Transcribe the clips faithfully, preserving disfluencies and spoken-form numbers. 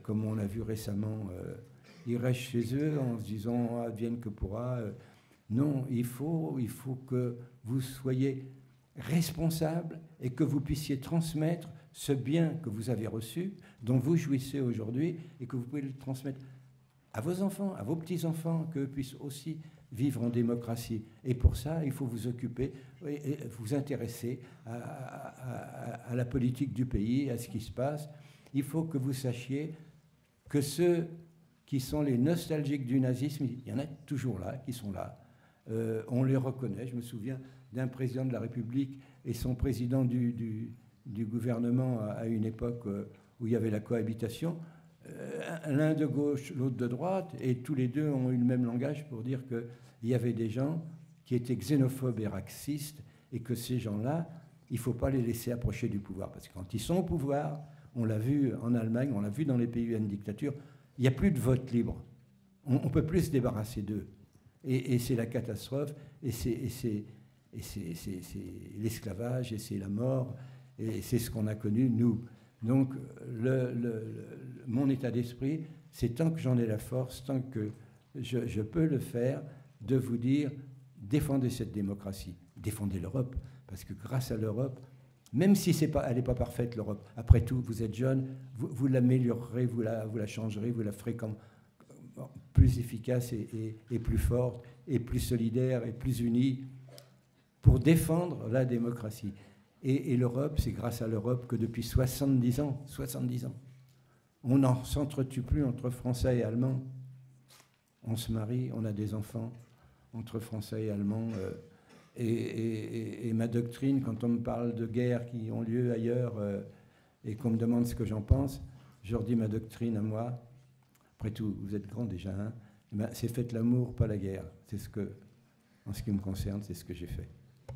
comme on a vu récemment, euh, ils restent chez eux en se disant « advienne que pourra euh. ». Non, il faut, il faut que vous soyez responsable et que vous puissiez transmettre ce bien que vous avez reçu, dont vous jouissez aujourd'hui, et que vous pouvez le transmettre à vos enfants, à vos petits-enfants, qu'eux puissent aussi vivre en démocratie. Et pour ça, il faut vous occuper et, et vous intéresser à, à, à, à la politique du pays, à ce qui se passe. Il faut que vous sachiez que ceux qui sont les nostalgiques du nazisme, il y en a toujours là, qui sont là. Euh, on les reconnaît. Je me souviens d'un président de la République et son président du, du, du gouvernement à, à une époque où il y avait la cohabitation. L'un de gauche, l'autre de droite, et tous les deux ont eu le même langage pour dire qu'il y avait des gens qui étaient xénophobes et racistes, et que ces gens-là, il ne faut pas les laisser approcher du pouvoir. Parce que quand ils sont au pouvoir, on l'a vu en Allemagne, on l'a vu dans les pays où il y a une dictature, il n'y a plus de vote libre. On ne peut plus se débarrasser d'eux. Et, et c'est la catastrophe, et c'est l'esclavage, et c'est la mort, et c'est ce qu'on a connu, nous. Donc, le, le, le, mon état d'esprit, c'est tant que j'en ai la force, tant que je, je peux le faire, de vous dire, défendez cette démocratie, défendez l'Europe, parce que grâce à l'Europe, même si c'est pas, elle n'est pas parfaite, l'Europe, après tout, vous êtes jeune, vous, vous l'améliorerez, vous la, vous la changerez, vous la ferez comme, plus efficace et, et, et plus forte, et plus solidaire, et plus unie, pour défendre la démocratie. Et, et l'Europe, c'est grâce à l'Europe que depuis soixante-dix ans, soixante-dix ans, on n'en s'entretue plus entre Français et Allemands. On se marie, on a des enfants entre Français et Allemands. Euh, et, et, et ma doctrine, quand on me parle de guerres qui ont lieu ailleurs euh, et qu'on me demande ce que j'en pense, je leur dis ma doctrine à moi. Après tout, vous êtes grands déjà, hein, ben, c'est faites l'amour, pas la guerre. C'est ce que, en ce qui me concerne, c'est ce que j'ai fait.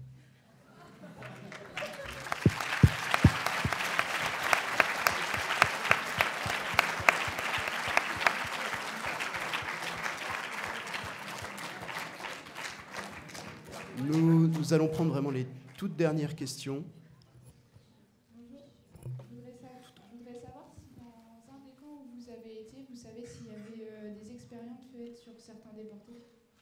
Nous, nous allons prendre vraiment les toutes dernières questions. Bonjour. Je voudrais savoir, je voudrais savoir si dans un des camps où vous avez été, vous savez s'il y avait euh, des expériences faites sur certains déportés.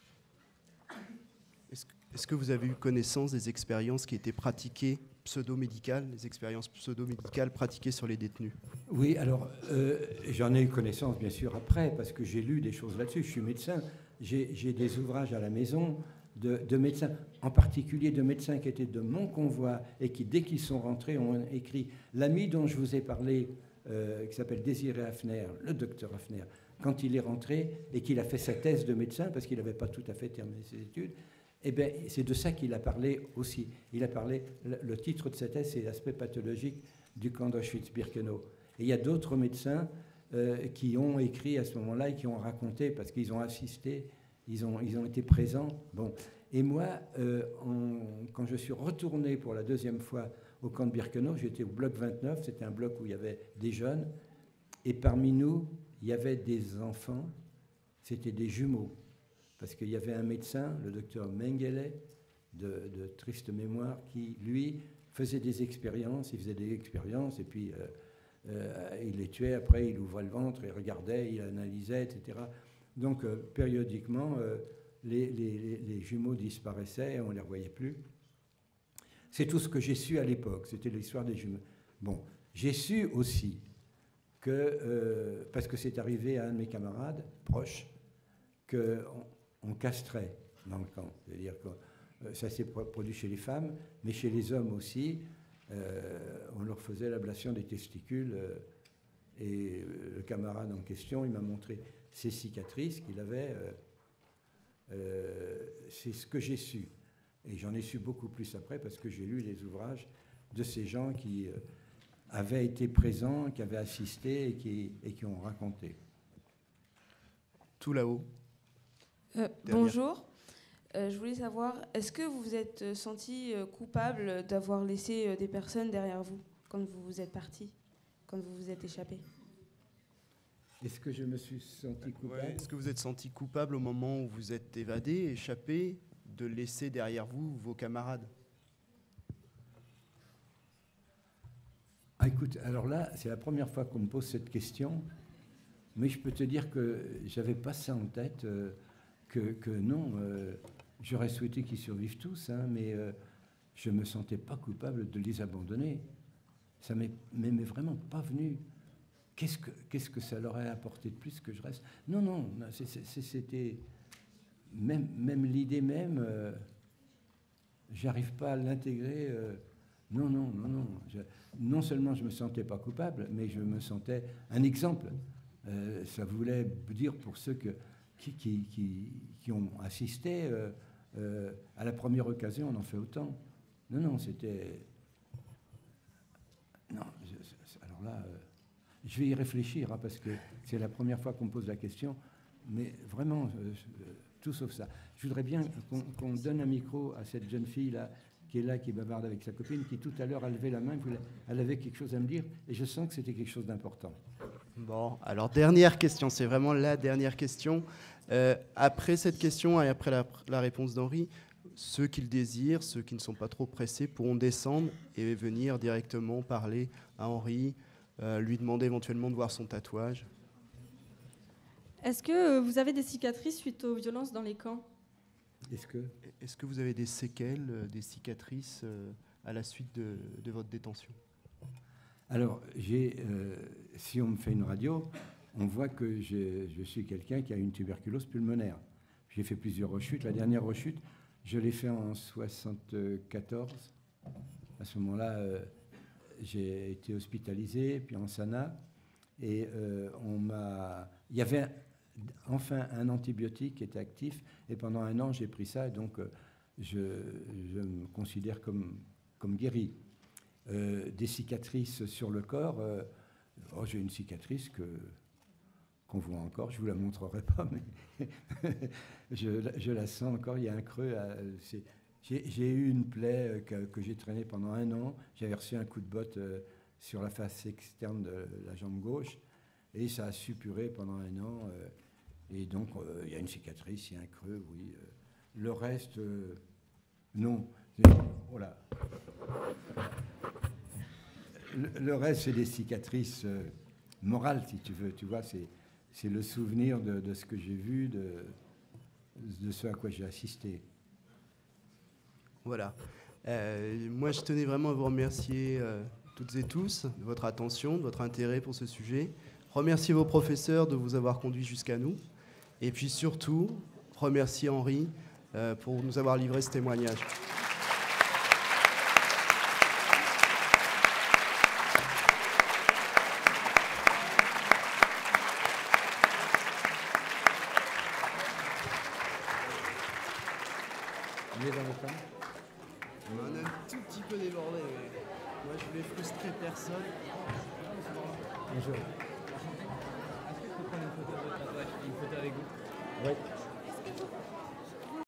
Est-ce que, est-ce que vous avez eu connaissance des expériences qui étaient pratiquées pseudo-médicales, les expériences pseudo-médicales pratiquées sur les détenus? Oui, alors euh, j'en ai eu connaissance bien sûr après, parce que j'ai lu des choses là-dessus. Je suis médecin, j'ai, j'ai des ouvrages à la maison de, de médecins, en particulier de médecins qui étaient de mon convoi et qui, dès qu'ils sont rentrés, ont écrit. L'ami dont je vous ai parlé, euh, qui s'appelle Désiré Hafner, le docteur Hafner, quand il est rentré et qu'il a fait sa thèse de médecin, parce qu'il n'avait pas tout à fait terminé ses études, eh bien, c'est de ça qu'il a parlé aussi. Il a parlé, le, le titre de sa thèse, c'est l'aspect pathologique du camp d'Auschwitz-Birkenau. Et il y a d'autres médecins euh, qui ont écrit à ce moment-là et qui ont raconté, parce qu'ils ont assisté, ils ont, ils ont été présents. Bon. Et moi, euh, on, quand je suis retourné pour la deuxième fois au camp de Birkenau, j'étais au bloc vingt-neuf, c'était un bloc où il y avait des jeunes, et parmi nous, il y avait des enfants, c'était des jumeaux. Parce qu'il y avait un médecin, le docteur Mengele, de, de triste mémoire, qui, lui, faisait des expériences, il faisait des expériences, et puis euh, euh, il les tuait, après il ouvrait le ventre, il regardait, il analysait, et cetera. Donc, euh, périodiquement, euh, les, les, les jumeaux disparaissaient, on ne les revoyait plus. C'est tout ce que j'ai su à l'époque, c'était l'histoire des jumeaux. Bon, j'ai su aussi que, euh, parce que c'est arrivé à un de mes camarades proches, que... On, on castrait dans le camp. C'est-à-dire que euh, ça s'est produit chez les femmes, mais chez les hommes aussi, euh, on leur faisait l'ablation des testicules. Euh, et euh, le camarade en question, il m'a montré ses cicatrices qu'il avait. Euh, euh, c'est ce que j'ai su. Et j'en ai su beaucoup plus après parce que j'ai lu les ouvrages de ces gens qui euh, avaient été présents, qui avaient assisté et qui, et qui ont raconté. Tout là-haut. Euh, bonjour, euh, je voulais savoir, est-ce que vous vous êtes senti euh, coupable d'avoir laissé euh, des personnes derrière vous quand vous vous êtes parti, quand vous vous êtes échappé? Est-ce que je me suis senti coupable? Ouais. Est-ce que vous êtes senti coupable au moment où vous êtes évadé, échappé, de laisser derrière vous vos camarades? Ah, écoute, alors là, c'est la première fois qu'on me pose cette question. Mais je peux te dire que j'avais pas ça en tête, euh, que, que non, euh, j'aurais souhaité qu'ils survivent tous, hein, mais euh, je me sentais pas coupable de les abandonner. Ça m'est m'est vraiment pas venu. Qu'est-ce que, qu'est-ce que ça leur a apporté de plus que je reste? Non, non, c'est, c'est, c'était... Même, même l'idée même, euh, j'arrive pas à l'intégrer. Euh, non, non, non, non. Je, non seulement je me sentais pas coupable, mais je me sentais un exemple. Euh, ça voulait dire pour ceux que, qui, qui, qui, qui ont assisté, euh, euh, à la première occasion, on en fait autant. Non, non, c'était... Non, je, alors là, euh, je vais y réfléchir, hein, parce que c'est la première fois qu'on me pose la question, mais vraiment, euh, tout sauf ça. Je voudrais bien qu'on, qu'on donne un micro à cette jeune fille-là, qui est là, qui bavarde avec sa copine, qui tout à l'heure a levé la main, elle avait quelque chose à me dire, et je sens que c'était quelque chose d'important. Bon, alors dernière question, c'est vraiment la dernière question. Euh, après cette question et après la, la réponse d'Henri, ceux qui le désirent, ceux qui ne sont pas trop pressés, pourront descendre et venir directement parler à Henri, euh, lui demander éventuellement de voir son tatouage. Est-ce que vous avez des cicatrices suite aux violences dans les camps ? Est-ce que... Est-ce que vous avez des séquelles, des cicatrices euh, à la suite de, de votre détention ? Alors, j'ai, euh, si on me fait une radio, on voit que je, je suis quelqu'un qui a une tuberculose pulmonaire. J'ai fait plusieurs rechutes. La dernière rechute, je l'ai fait en soixante-quatorze. À ce moment-là, euh, j'ai été hospitalisé, puis en S A N A. Et euh, on m'a... Il y avait enfin un antibiotique qui était actif. Et pendant un an, j'ai pris ça. Et donc, euh, je, je me considère comme, comme guéri. Euh, des cicatrices sur le corps. Euh, oh, j'ai une cicatrice que, qu'on voit encore. Je ne vous la montrerai pas, mais je, je la sens encore. Il y a un creux. À, c'est, j'ai, j'ai eu une plaie que, que j'ai traînée pendant un an. J'avais reçu un coup de botte euh, sur la face externe de la jambe gauche. Et ça a suppuré pendant un an. Euh, et donc, euh, il y a une cicatrice, il y a un creux, oui. Euh, le reste, euh, non. Voilà. Le, le reste, c'est des cicatrices euh, morales, si tu veux. Tu vois, c'est, c'est le souvenir de, de ce que j'ai vu, de, de ce à quoi j'ai assisté. Voilà. Euh, moi, je tenais vraiment à vous remercier euh, toutes et tous de votre attention, de votre intérêt pour ce sujet. Remercier vos professeurs de vous avoir conduits jusqu'à nous. Et puis surtout, remercier Henri euh, pour nous avoir livré ce témoignage. On est dans le temps ? On en a un tout petit peu débordé, mais moi je voulais frustrer personne. Bonjour.